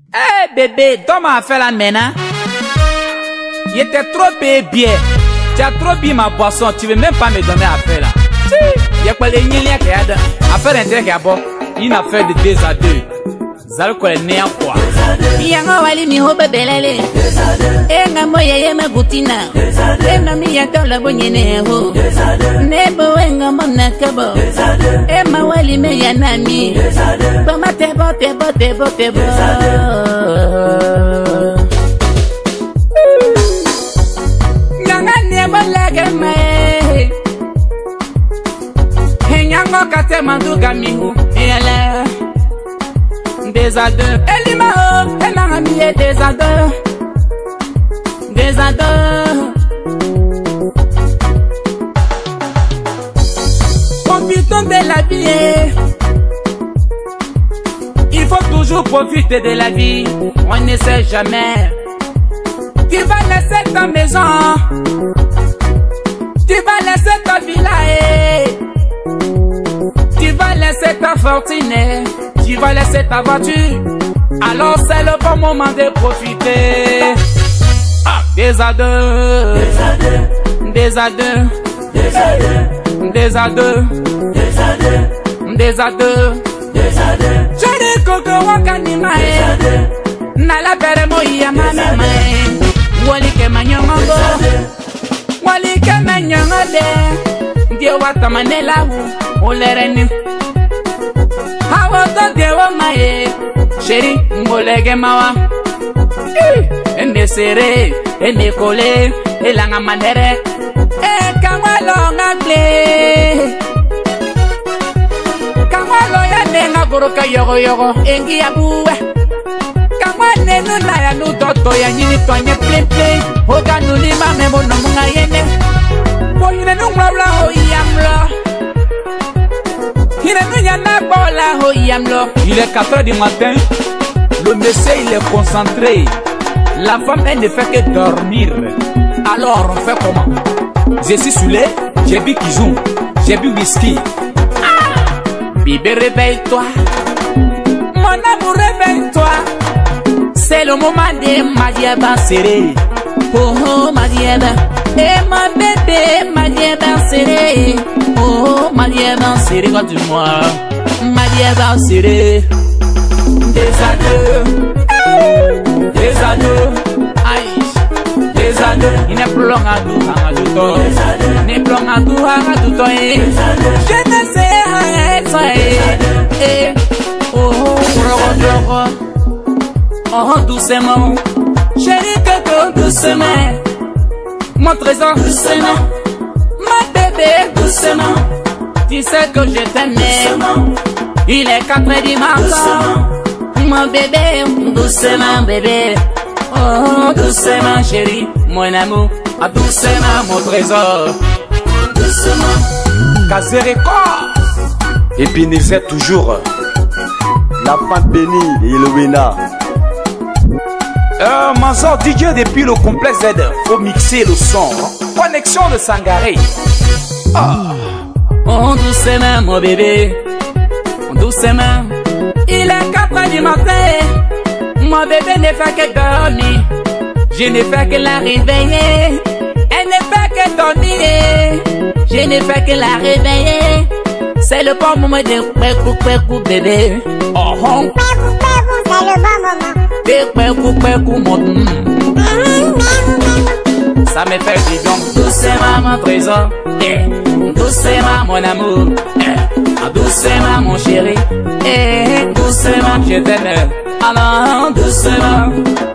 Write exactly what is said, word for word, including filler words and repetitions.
Eh hey, bébé, toi m'a fait la mena. Il était trop bébé. Tu as trop bu ma boisson, tu veux même pas me donner affaire là. Il y a pas les niens qui a affaire intérêt qui a bon. Une affaire de deux à deux. Zalo quoi le néant quoi. Yanga wali mi hobe belele. Enga moya yema gutina. Enga mi yato la bonyene ho. Nebo enga mona kabo. Ema wali me yanami. Toma tebo tebo tebo tebo. Nyanga nebo lege me. Nyanga kate manduga mihu. Yala. Des à deux, Elima oh, elle m'a mis des à deux, des à deux. Profitons de la vie. Il faut toujours profiter de la vie. On ne sait jamais. Tu vas laisser ta maison, tu vas laisser ta villa, tu vas laisser ta fortune. Tu vas laisser ta voiture, alors c'est le bon moment de profiter. Ah, des à deux, des à deux, des à deux, des à deux, des à deux, des à deux. Je dis coco wakani mae, nala bere moya mama mae. Wali ke manyongo, wali ke manyongo de. Dio watamanela wu, olereni. Hawoto dewa mae, chéri ngolege mawa. Ende sere, ende kole, elanga manere. E kamalo ngagle, kamalo ya nenga goroka yogo yogo, engi ya buwe. Kamane nuna ya nutoto ya nyini toanye plin plin. Hoga nuli mame bono munga yene. Boyine nungwabla ho yamlo. Il est quatre heures du matin, le monsieur il est concentré, la femme elle ne fait que dormir. Alors on fait comment? Je suis saoulé, j'ai bu kizou, j'ai bu whisky. Ah! Bébé réveille-toi, mon amour réveille-toi. C'est le moment de Madiaba serré. Oh oh Madiaba, et ma bébé Madiaba serré. Oh Madiaba serré quand tu moi. Madiaba serré. Des à deux, des à deux, aïe, des à deux. Il n'est plus long à tout, à tout temps. Il n'est plus long à tout, à tout temps. Je ne sais rien, ça est. Oh, oh, oh, oh, doucement. Chérie, coco, doucement. Mon trésor, doucement. Ma bébé, doucement. Tu sais que je t'aime. Il est quatre heures du matin. Mon bébé, doucement bébé. Oh, doucement chérie, mon amour. Ah, doucement mon trésor. Doucement. Kazereko. Et puis Nizet toujours. La femme bénie et Eloïna. Euh, Manzor D J depuis le complexe Z. Faut mixer le son. Connexion de Sangaré. Oh, oh doucement mon bébé. Doucement. Il est quatre heures du matin. Mon bébé ne fait que dormir. Je ne fais que la réveiller. Elle ne fait que dormir. Je ne fais que la réveiller. C'est le bon moment de pécou pécou bébé. Oh oh. Pécou pécou c'est le bon moment. Pécou pécou mon. Ça me fait du bien. Doucement mon trésor. Doucement mon amour. Doucement mon chéri. Doucement je t'aime. Alors doucement.